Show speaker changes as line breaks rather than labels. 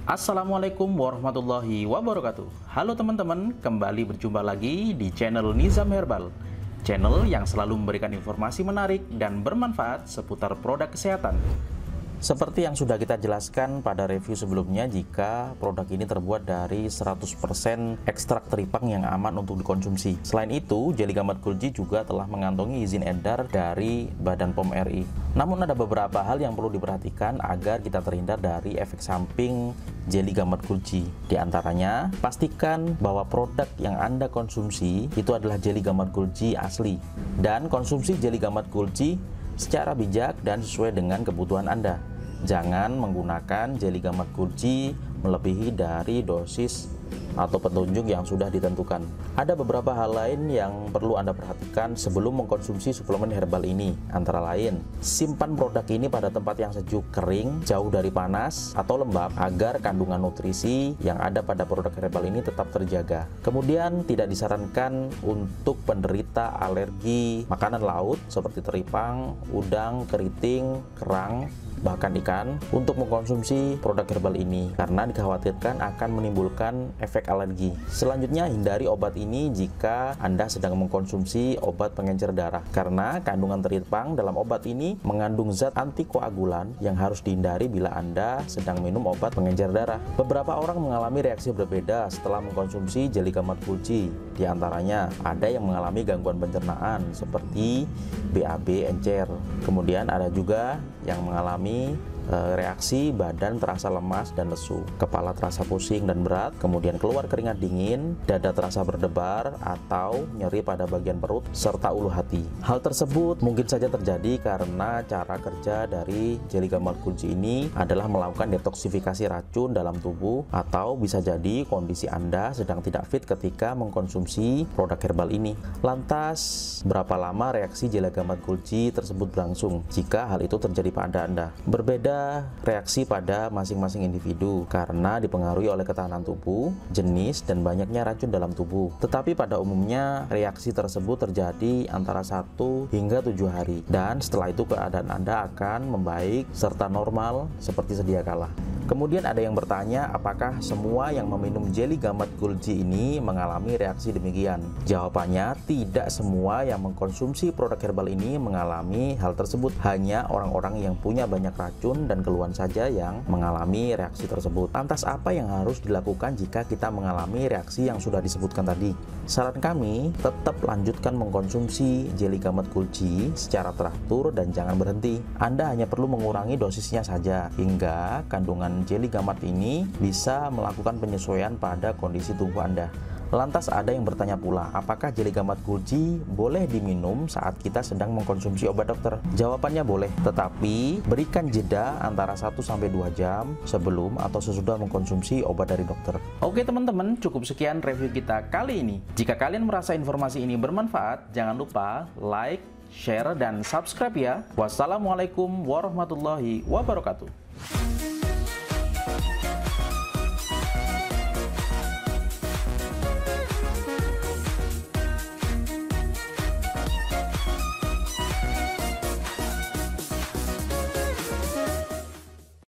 Assalamualaikum warahmatullahi wabarakatuh. Halo teman-teman, kembali berjumpa lagi di channel Nizam Herbal, channel yang selalu memberikan informasi menarik dan bermanfaat seputar produk kesehatan. Seperti yang sudah kita jelaskan pada review sebelumnya, jika produk ini terbuat dari 100% ekstrak teripang yang aman untuk dikonsumsi. Selain itu, Jelly Gamot Kulji juga telah mengantongi izin edar dari Badan POM RI. Namun ada beberapa hal yang perlu diperhatikan agar kita terhindar dari efek samping Jelly Gamot Kulji. Di antaranya, pastikan bahwa produk yang Anda konsumsi itu adalah Jelly Gamot Kulji asli, dan konsumsi Jelly Gamot Kulji secara bijak dan sesuai dengan kebutuhan Anda. Jangan menggunakan Jelly Gamot Kulji melebihi dari dosis atau petunjuk yang sudah ditentukan. Ada beberapa hal lain yang perlu Anda perhatikan sebelum mengkonsumsi suplemen herbal ini. Antara lain, simpan produk ini pada tempat yang sejuk, kering, jauh dari panas atau lembab agar kandungan nutrisi yang ada pada produk herbal ini tetap terjaga. Kemudian, tidak disarankan untuk penderita alergi makanan laut seperti teripang, udang, keriting, kerang, bahkan ikan untuk mengkonsumsi produk herbal ini karena dikhawatirkan akan menimbulkan efek alergi. Selanjutnya, hindari obat ini jika Anda sedang mengkonsumsi obat pengencer darah karena kandungan teripang dalam obat ini mengandung zat antikoagulan yang harus dihindari bila Anda sedang minum obat pengencer darah. Beberapa orang mengalami reaksi berbeda setelah mengkonsumsi Jelly Gamot Kulji. Di antaranya, ada yang mengalami gangguan pencernaan seperti BAB encer. Kemudian ada juga yang mengalami reaksi badan terasa lemas dan lesu, kepala terasa pusing dan berat, kemudian keluar keringat dingin, dada terasa berdebar atau nyeri pada bagian perut, serta ulu hati. Hal tersebut mungkin saja terjadi karena cara kerja dari Jelly Gamot Kulji ini adalah melakukan detoksifikasi racun dalam tubuh, atau bisa jadi kondisi Anda sedang tidak fit ketika mengkonsumsi produk herbal ini. Lantas, berapa lama reaksi Jelly Gamot Kulji tersebut berlangsung jika hal itu terjadi pada Anda? Berbeda reaksi pada masing-masing individu karena dipengaruhi oleh ketahanan tubuh, jenis, dan banyaknya racun dalam tubuh. Tetapi pada umumnya reaksi tersebut terjadi antara 1 hingga 7 hari, dan setelah itu keadaan Anda akan membaik serta normal seperti sedia kala. Kemudian ada yang bertanya, apakah semua yang meminum Jelly Gamot Kulji ini mengalami reaksi demikian? Jawabannya, tidak semua yang mengkonsumsi produk herbal ini mengalami hal tersebut. Hanya orang-orang yang punya banyak racun dan keluhan saja yang mengalami reaksi tersebut. Lantas apa yang harus dilakukan jika kita mengalami reaksi yang sudah disebutkan tadi? Saran kami, tetap lanjutkan mengkonsumsi Jelly Gamot Kulji secara teratur dan jangan berhenti. Anda hanya perlu mengurangi dosisnya saja hingga kandungan Jelly Gamot ini bisa melakukan penyesuaian pada kondisi tubuh Anda. Lantas ada yang bertanya pula, apakah Jelly Gamot Kulji boleh diminum saat kita sedang mengkonsumsi obat dokter? Jawabannya boleh, tetapi berikan jeda antara 1-2 jam sebelum atau sesudah mengkonsumsi obat dari dokter. Oke teman-teman, cukup sekian review kita kali ini. Jika kalian merasa informasi ini bermanfaat, jangan lupa like, share, dan subscribe ya. Wassalamualaikum warahmatullahi wabarakatuh.